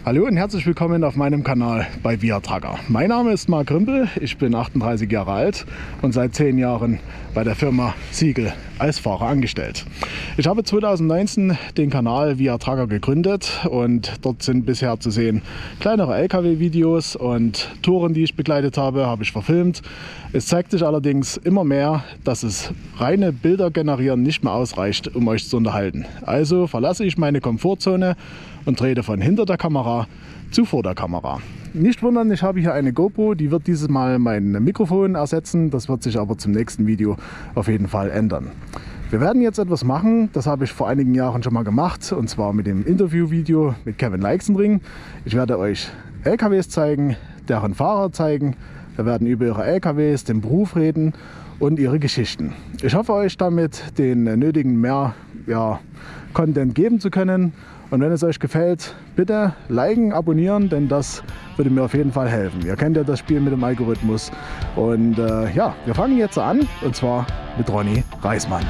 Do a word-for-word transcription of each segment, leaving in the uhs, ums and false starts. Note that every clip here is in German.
Hallo und herzlich willkommen auf meinem Kanal bei ViaTrucker. Mein Name ist Marc Rimpel, ich bin achtunddreißig Jahre alt und seit zehn Jahren bei der Firma Siegel als Fahrer angestellt. Ich habe zweitausendneunzehn den Kanal ViaTrucker gegründet und dort sind bisher zu sehen kleinere L K W-Videos und Touren, die ich begleitet habe, habe ich verfilmt. Es zeigt sich allerdings immer mehr, dass es reine Bilder generieren nicht mehr ausreicht, um euch zu unterhalten. Also verlasse ich meine Komfortzone und trete von hinter der Kamera zu vor der Kamera. Nicht wundern, ich habe hier eine GoPro, die wird dieses Mal mein Mikrofon ersetzen. Das wird sich aber zum nächsten Video auf jeden Fall ändern. Wir werden jetzt etwas machen, das habe ich vor einigen Jahren schon mal gemacht, und zwar mit dem Interviewvideo mit Kevin Leixenring. Ich werde euch L K Ws zeigen, deren Fahrer zeigen. Wir werden über ihre L K Ws, den Beruf reden und ihre Geschichten. Ich hoffe, euch damit den nötigen mehr ja, Content geben zu können. Und wenn es euch gefällt, bitte liken, abonnieren, denn das würde mir auf jeden Fall helfen. Ihr kennt ja das Spiel mit dem Algorithmus. Und äh, ja, wir fangen jetzt an, und zwar mit Ronny Reismann.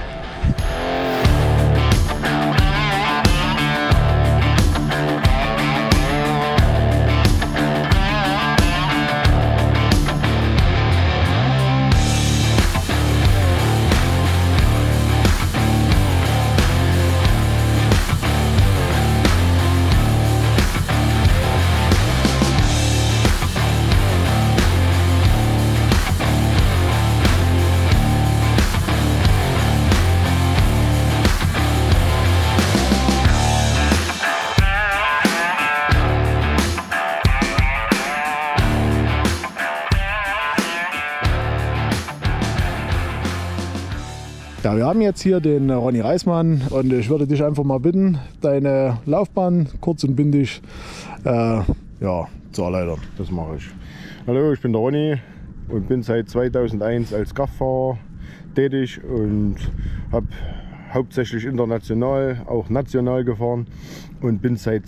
Ja, wir haben jetzt hier den Ronny Reismann und ich würde dich einfach mal bitten, deine Laufbahn kurz und bündig äh, ja, zu erläutern. Das mache ich. Hallo, ich bin der Ronny und bin seit zweitausendeins als Kraftfahrer tätig und habe hauptsächlich international, auch national gefahren und bin seit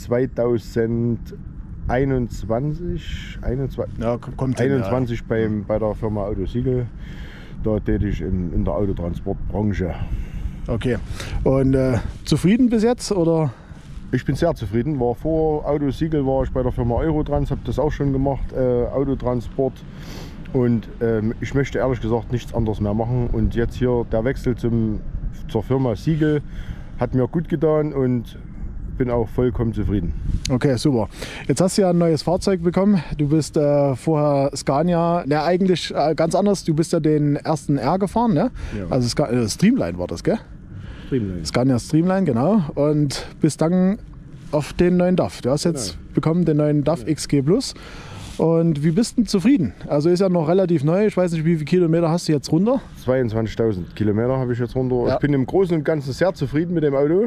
zweitausendeinundzwanzig, einundzwanzig, ja, kommt einundzwanzig hin, ja. beim, bei der Firma Auto Siegel. Da tätig in, in der Autotransportbranche. Okay. Und äh, zufrieden bis jetzt, oder? Ich bin sehr zufrieden. War vor Auto Siegel war ich bei der Firma Eurotrans, habe das auch schon gemacht, äh, Autotransport. Und ähm, ich möchte ehrlich gesagt nichts anderes mehr machen. Und jetzt hier der Wechsel zum, zur Firma Siegel hat mir gut getan und bin auch vollkommen zufrieden. Okay, super. Jetzt hast du ja ein neues Fahrzeug bekommen. Du bist äh, vorher Scania, ne, eigentlich äh, ganz anders. Du bist ja den ersten R gefahren, ne? Ja. Also Sc äh, Streamline war das, gell? Streamline. Scania Streamline, genau. Und bist dann auf den neuen D A F. Du hast jetzt genau. bekommen den neuen D A F ja. X G Plus. Und wie bist du zufrieden? Also ist ja noch relativ neu. Ich weiß nicht, wie viele Kilometer hast du jetzt runter? zweiundzwanzigtausend Kilometer habe ich jetzt runter. Ja. Ich bin im Großen und Ganzen sehr zufrieden mit dem Auto.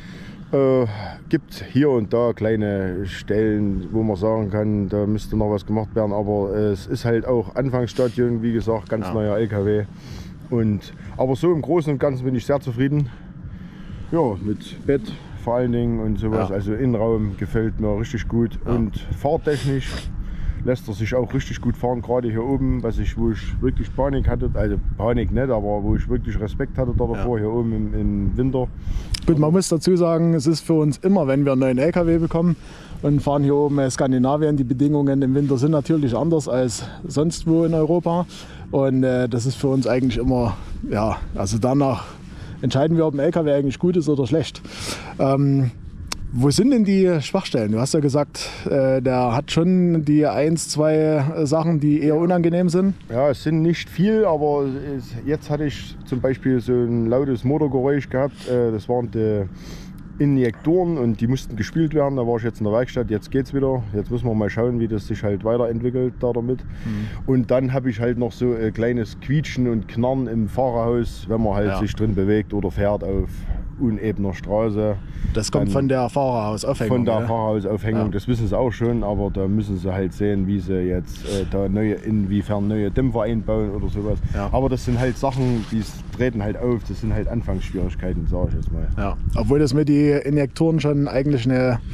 Äh, gibt hier und da kleine Stellen, wo man sagen kann, da müsste noch was gemacht werden, aber äh, es ist halt auch Anfangsstadium, wie gesagt, ganz ja. neuer L K W. Und, aber so im Großen und Ganzen bin ich sehr zufrieden. Ja, mit Bett vor allen Dingen und sowas, ja. also Innenraum gefällt mir richtig gut ja. und fahrtechnisch lässt er sich auch richtig gut fahren, gerade hier oben, was ich, wo ich wirklich Panik hatte, also Panik nicht, aber wo ich wirklich Respekt hatte da davor, ja. hier oben im, im Winter. Gut, man muss dazu sagen, es ist für uns immer, wenn wir einen neuen L K W bekommen und fahren hier oben in Skandinavien, die Bedingungen im Winter sind natürlich anders als sonst wo in Europa und äh, das ist für uns eigentlich immer, ja, also danach entscheiden wir, ob ein L K W eigentlich gut ist oder schlecht. Ähm, Wo sind denn die Schwachstellen? Du hast ja gesagt, äh, der hat schon die eins, zwei Sachen, die eher unangenehm sind. Ja, es sind nicht viel, aber es, jetzt hatte ich zum Beispiel so ein lautes Motorgeräusch gehabt. Äh, das waren die Injektoren und die mussten gespielt werden. Da war ich jetzt in der Werkstatt, jetzt geht's wieder. Jetzt müssen wir mal schauen, wie das sich halt weiterentwickelt da damit. Mhm. Und dann habe ich halt noch so ein kleines Quietschen und Knarren im Fahrerhaus, wenn man halt ja. sich drin bewegt oder fährt auf unebener Straße. Das kommt von der Fahrerhausaufhängung. Von der ja? Fahrerhausaufhängung, ja. das wissen sie auch schon, aber da müssen sie halt sehen, wie sie jetzt äh, da neue, inwiefern neue Dämpfer einbauen oder sowas. Ja. Aber das sind halt Sachen, die treten halt auf, das sind halt Anfangsschwierigkeiten, sage ich jetzt mal. Ja. Obwohl das mit den Injektoren schon eigentlich eine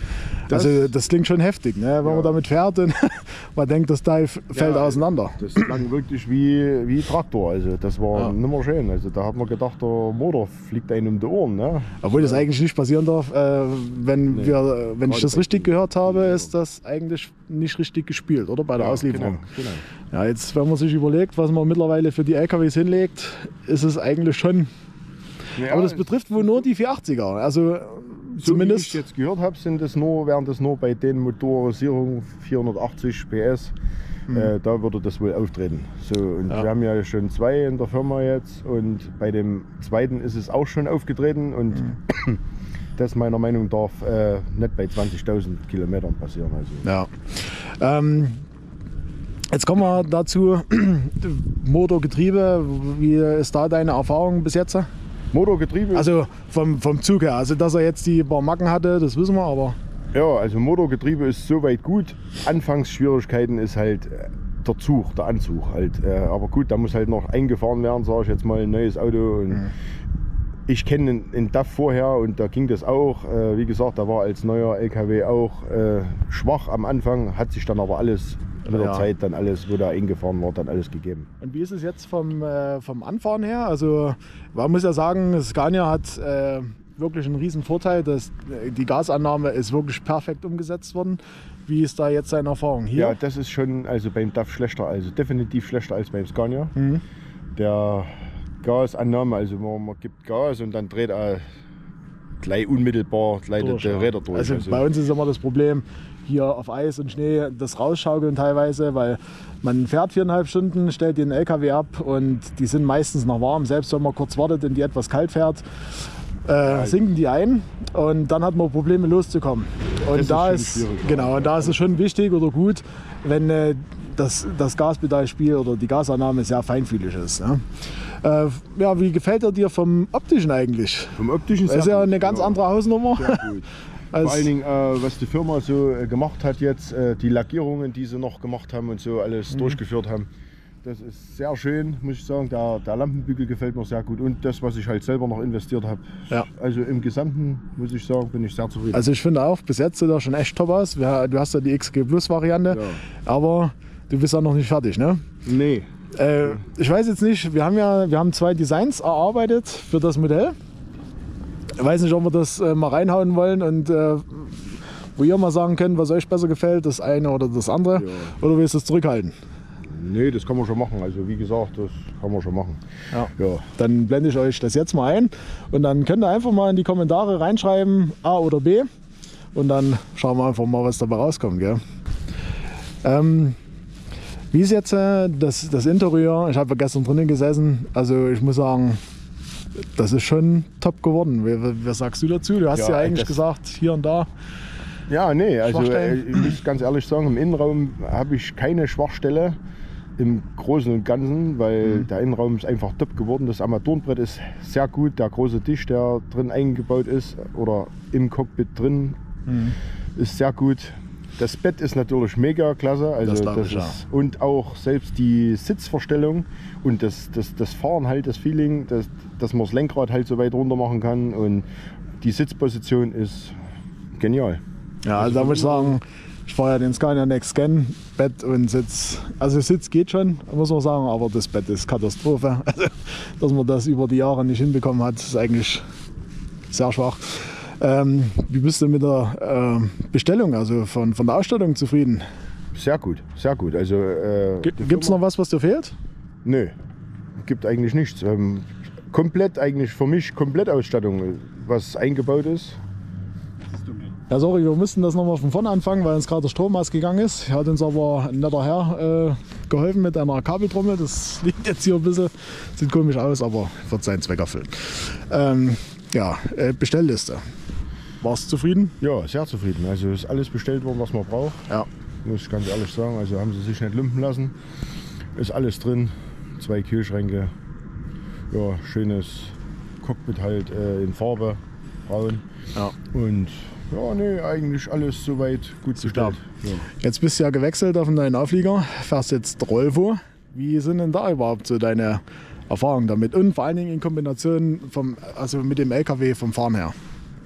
Das, Also das klingt schon heftig, ne? Wenn Ja. man damit fährt und man denkt, das Teil fällt Ja, auseinander. Das klang wirklich wie, wie Traktor. Also das war Ja. nimmer schön. Also da hat man gedacht, der Motor fliegt einem um die Ohren. Ne? Obwohl das eigentlich nicht passieren darf. Äh, wenn Nee. wir, wenn ich Gerade das bei richtig den- gehört habe, ist das eigentlich nicht richtig gespielt, oder? Bei der Ja, Auslieferung. Genau, genau. Ja, jetzt, wenn man sich überlegt, was man mittlerweile für die L K Ws hinlegt, ist es eigentlich schon. Ja, Aber das es- betrifft wohl nur die vierhundertachtziger. Also So zumindest. wie ich jetzt gehört habe, sind es nur, wären das nur bei den Motorisierungen vierhundertachtzig P S. Äh, da würde das wohl auftreten. So, und Mhm. Ja. wir haben ja schon zwei in der Firma jetzt und bei dem zweiten ist es auch schon aufgetreten und Mhm. das meiner Meinung nach darf äh, nicht bei zwanzigtausend Kilometern passieren. Also. Ja. Ähm, jetzt kommen wir dazu. Motor, Getriebe. Wie ist da deine Erfahrung bis jetzt? Motorgetriebe, Also vom, vom Zug her. Also dass er jetzt die paar Macken hatte, das wissen wir, aber. ja, also Motorgetriebe ist soweit gut. Anfangsschwierigkeiten ist halt äh, der Zug, der Anzug halt. Äh, aber gut, da muss halt noch eingefahren werden, sage ich jetzt mal, ein neues Auto. Und Mhm. ich kenne den, den D A F vorher und da ging das auch. Äh, wie gesagt, da war als neuer L K W auch äh, schwach am Anfang, hat sich dann aber alles mit der Ja. Zeit dann alles, wo da eingefahren war, dann alles gegeben. Und wie ist es jetzt vom, äh, vom Anfahren her? Also man muss ja sagen, Scania hat äh, wirklich einen riesen Vorteil, dass äh, die Gasannahme ist wirklich perfekt umgesetzt worden. Wie ist da jetzt deine Erfahrung hier? Ja, das ist schon also beim D A F schlechter, also definitiv schlechter als beim Scania. Mhm. Der Gasannahme, also man, man gibt Gas und dann dreht er gleich unmittelbar gleich die Durch, die ja. Räder durch. Also, bei uns ist immer das Problem, hier auf Eis und Schnee das rausschaukeln teilweise, weil man fährt viereinhalb Stunden, stellt den L K W ab und die sind meistens noch warm. Selbst wenn man kurz wartet und die etwas kalt fährt, äh, sinken die ein und dann hat man Probleme loszukommen. Und ist da schon ist, schwierig, ja. genau, und da ist es schon wichtig oder gut, wenn äh, das, das Gaspedalspiel oder die Gasannahme sehr feinfühlig ist. Ja, äh, ja wie gefällt er dir vom Optischen eigentlich? Vom Optischen Das ist sehr ja gut, eine ganz ja. andere Hausnummer. Sehr gut. als- Vor allen Dingen, äh, was die Firma so äh, gemacht hat jetzt, äh, die Lackierungen, die sie noch gemacht haben und so alles Mhm. durchgeführt haben. Das ist sehr schön, muss ich sagen. Der, der Lampenbügel gefällt mir sehr gut und das, was ich halt selber noch investiert habe. Ja. Also im Gesamten, muss ich sagen, bin ich sehr zufrieden. Also ich finde auch, bis jetzt sieht er schon echt top aus. Wir- Du hast ja die X G Plus Variante, Ja. aber du bist ja noch nicht fertig, ne? Nee. Äh, ich weiß jetzt nicht, wir haben ja wir haben zwei Designs erarbeitet für das Modell. Ich weiß nicht, ob wir das äh, mal reinhauen wollen und äh, wo ihr mal sagen könnt, was euch besser gefällt, das eine oder das andere. Ja. Oder willst du es zurückhalten? Nee, das kann man schon machen. Also wie gesagt, das kann man schon machen. Ja. Ja. Dann blende ich euch das jetzt mal ein und dann könnt ihr einfach mal in die Kommentare reinschreiben, A oder B. Und dann schauen wir einfach mal, was dabei rauskommt. Gell? Ähm, wie ist jetzt äh, das, das Interieur? Ich habe ja gestern drinnen gesessen. Also ich muss sagen, das ist schon top geworden. Wie- Was sagst du dazu? Du hast ja, Ja, eigentlich das- gesagt, hier und da. Ja, nee, also äh, Schwachstellen? ich muss ganz ehrlich sagen, im Innenraum habe ich keine Schwachstelle im Großen und Ganzen, weil Mhm. der Innenraum ist einfach top geworden. Das Armaturenbrett ist sehr gut, der große Tisch, der drin eingebaut ist oder im Cockpit drin, Mhm. ist sehr gut. Das Bett ist natürlich mega klasse, also Das glaub ich, ja. ist, und auch selbst die Sitzverstellung und das, das, das Fahren halt, das Feeling, dass, dass man das Lenkrad halt so weit runter machen kann und die Sitzposition ist genial. Ja, also da muss ich sagen, ich fahre ja den Scania Next Gen, Bett und Sitz. Also Sitz geht schon, muss man sagen, aber das Bett ist Katastrophe. Also, dass man das über die Jahre nicht hinbekommen hat, ist eigentlich sehr schwach. Ähm, wie bist du mit der ähm, Bestellung, also von, von der Ausstattung zufrieden? Sehr gut, sehr gut. Also, äh, die Gibt es Firma- noch was, was dir fehlt? Nö, gibt eigentlich nichts. Ähm, komplett eigentlich für mich komplett Ausstattung, was eingebaut ist. Ja, sorry, wir mussten das nochmal von vorne anfangen, weil uns gerade der Strom ausgegangen ist. Hat uns aber ein netter Herr äh, geholfen mit einer Kabeltrommel. Das liegt jetzt hier ein bisschen, sieht komisch aus, aber wird seinen Zweck erfüllen. Ähm, ja, äh, Bestellliste. Warst du zufrieden? Ja, sehr zufrieden. Also ist alles bestellt worden, was man braucht. Ja. Muss ich ganz ehrlich sagen. Also haben sie sich nicht lumpen lassen. Ist alles drin. Zwei Kühlschränke. Ja, schönes Cockpit halt äh, in Farbe, braun. Ja. Und ja, nee, eigentlich alles soweit gut bestellt. Ja. Jetzt bist du ja gewechselt auf einen neuen Auflieger, fährst jetzt Rolvo. Wie sind denn da überhaupt so deine Erfahrungen damit? Und vor allen Dingen in Kombination vom, also mit dem L K W vom Fahren her.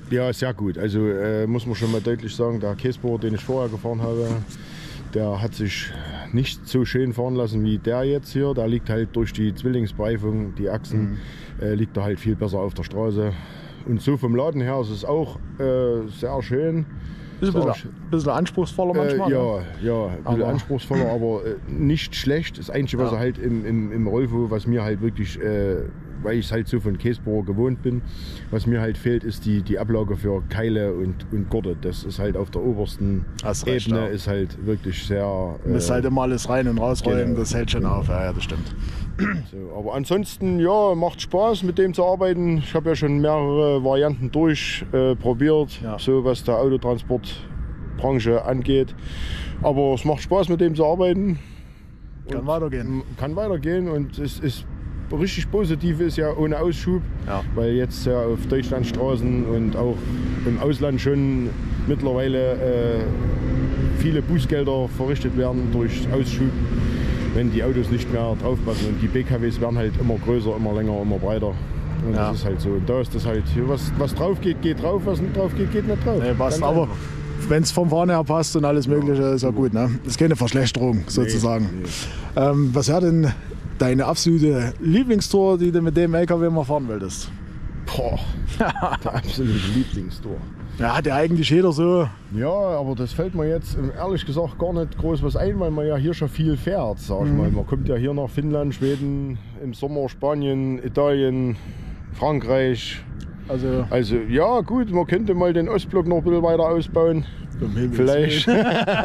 Ja, sehr gut. Also äh, muss man schon mal deutlich sagen, der Käsebohrer, den ich vorher gefahren habe, der hat sich nicht so schön fahren lassen wie der jetzt hier. Der liegt halt durch die Zwillingsbereifung, die Achsen, mhm. äh, liegt er halt viel besser auf der Straße. Und so vom Laden her ist es auch äh, sehr schön. Ist ein bisschen, bisschen anspruchsvoller manchmal. Äh, ja, ne? ja, ein bisschen aber anspruchsvoller, aber äh, nicht schlecht. Das Einzige, was ja. er halt im, im, im Rolvo, was mir halt wirklich, äh, weil ich es halt so von Käsebohrer gewohnt bin, was mir halt fehlt, ist die, die Ablage für Keile und, und Gurte. Das ist halt auf der obersten Hast Ebene, recht, ja. ist halt wirklich sehr... Du musst äh, halt immer alles rein und rausräumen, genau. Das hält schon auf, ja, ja das stimmt. So, aber ansonsten, ja, macht Spaß mit dem zu arbeiten. Ich habe ja schon mehrere Varianten durchprobiert, äh, ja. so was der Autotransportbranche angeht. Aber es macht Spaß mit dem zu arbeiten. Kann weitergehen. Kann weitergehen und es ist richtig positiv ist ja ohne Ausschub, ja. weil jetzt ja auf Deutschlandstraßen und auch im Ausland schon mittlerweile äh, viele Bußgelder verrichtet werden durch Ausschub, wenn die Autos nicht mehr draufpassen. Und die B K Ws werden halt immer größer, immer länger, immer breiter. Und ja. das ist halt so. Und da ist das halt, was, was drauf geht, geht drauf, was nicht drauf geht, geht nicht drauf. Nee, passt, aber wenn es vom Fahren her passt und alles Mögliche, ist ja gut. Ne? Das ist keine Verschlechterung sozusagen. Nee, nee. Ähm, was wäre denn deine absolute Lieblingstour, die du mit dem L K W mal fahren wolltest? Boah, der absolute Lieblingstour. Ja, hat ja eigentlich jeder so. Ja, aber das fällt mir jetzt ehrlich gesagt gar nicht groß was ein, weil man ja hier schon viel fährt, sag ich mhm. mal. Man kommt ja hier nach Finnland, Schweden, im Sommer Spanien, Italien, Frankreich. Also, also ja gut, man könnte mal den Ostblock noch ein bisschen weiter ausbauen. Um Vielleicht. um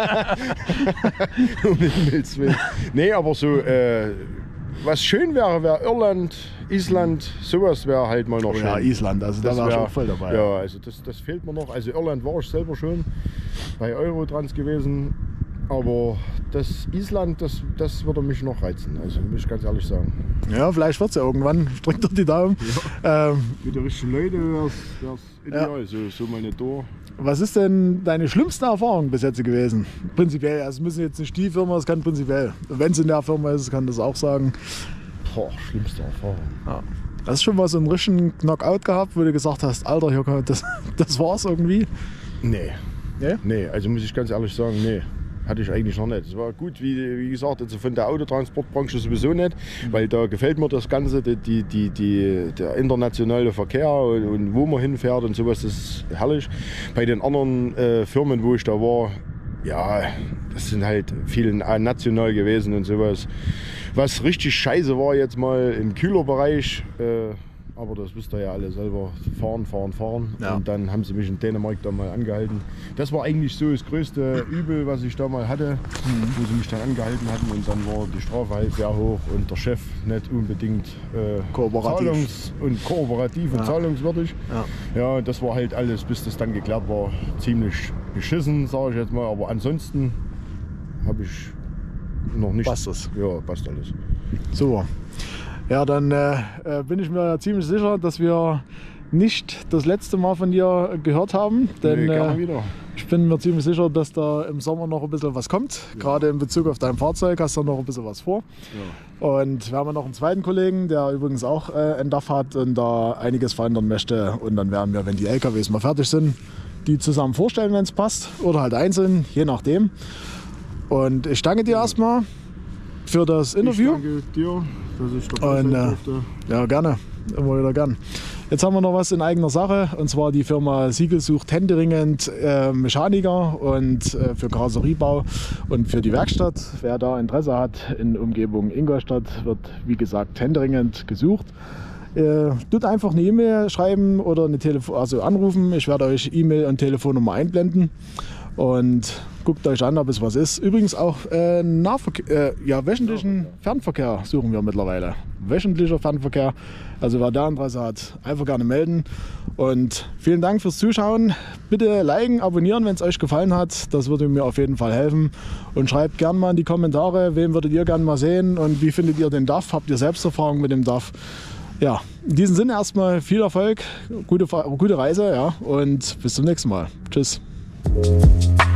Himmels Willen. Nee, aber so, äh, was schön wäre, wäre Irland, Island, sowas wäre halt mal noch oh, schön. Ja, Island, also da war ich auch voll dabei. Ja, also das, das fehlt mir noch. Also Irland war ich selber schon bei Eurotrans gewesen. Aber das Island, das, das würde mich noch reizen, also muss ich ganz ehrlich sagen. Ja, vielleicht wird es ja irgendwann. Ich drück dir die Daumen. Ja. Ähm, Mit den richtigen Leuten wäre es ideal, ja. so, so mal eine Tour. Was ist denn deine schlimmste Erfahrung bis jetzt gewesen? Prinzipiell, also es müssen jetzt nicht die Firma, es kann prinzipiell. Wenn es in der Firma ist, kann das auch sagen. Boah, schlimmste Erfahrung. Ja. Hast du schon mal so einen richtigen Knockout gehabt, wo du gesagt hast, Alter, hier kommt das, das war's irgendwie? Nee. Nee? Nee, also muss ich ganz ehrlich sagen, nee. Hatte ich eigentlich noch nicht. Es war gut, wie, wie gesagt, also von der Autotransportbranche sowieso nicht, weil da gefällt mir das Ganze, die, die, die, der internationale Verkehr und, und wo man hinfährt und sowas, das ist herrlich. Bei den anderen äh, Firmen, wo ich da war, ja, das sind halt viele national gewesen und sowas. Was richtig scheiße war jetzt mal im Kühlerbereich, äh, aber das wisst ihr ja alle selber, fahren, fahren, fahren. Ja. Und dann haben sie mich in Dänemark da mal angehalten. Das war eigentlich so das größte Übel, was ich da mal hatte, mhm. wo sie mich dann angehalten hatten. Und dann war die Strafe halt sehr hoch und der Chef nicht unbedingt äh, kooperativ. Zahlungs- und kooperativ und ja. zahlungswürdig. Ja. Ja, das war halt alles, bis das dann geklärt war, ziemlich beschissen, sage ich jetzt mal. Aber ansonsten habe ich noch nicht... Passt das? Ja, passt alles. Super. Ja, dann äh, bin ich mir ziemlich sicher, dass wir nicht das letzte Mal von dir gehört haben. Denn nee, gerne äh, wieder. Ich bin mir ziemlich sicher, dass da im Sommer noch ein bisschen was kommt. Ja. Gerade in Bezug auf dein Fahrzeug hast du noch ein bisschen was vor. Ja. Und wir haben ja noch einen zweiten Kollegen, der übrigens auch äh, ein D A F hat und da einiges verändern möchte. Und dann werden wir, wenn die L K Ws mal fertig sind, die zusammen vorstellen, wenn es passt. Oder halt einzeln, je nachdem. Und ich danke dir ja. erstmal für das Interview. Ich danke dir, dass ich dabei sein durfte. Ja, gerne. Immer wieder gern. Jetzt haben wir noch was in eigener Sache, und zwar die Firma Siegel sucht händeringend äh, Mechaniker und äh, für Karosseriebau und für die Werkstatt. Wer da Interesse hat in Umgebung Ingolstadt, wird wie gesagt händeringend gesucht. Äh, tut einfach eine E-Mail schreiben oder eine Telefon also anrufen. Ich werde euch E-Mail und Telefonnummer einblenden. Und guckt euch an, ob es was ist. Übrigens auch äh, Nahverkehr, äh, ja, wöchentlichen Fernverkehr suchen wir mittlerweile. Wöchentlicher Fernverkehr. Also wer da Interesse hat, einfach gerne melden. Und vielen Dank fürs Zuschauen. Bitte liken, abonnieren, wenn es euch gefallen hat. Das würde mir auf jeden Fall helfen. Und schreibt gerne mal in die Kommentare, wen würdet ihr gerne mal sehen und wie findet ihr den D A F? Habt ihr selbst Erfahrung mit dem D A F? Ja, in diesem Sinne erstmal viel Erfolg, gute, gute Reise, ja, und bis zum nächsten Mal. Tschüss. Thank you.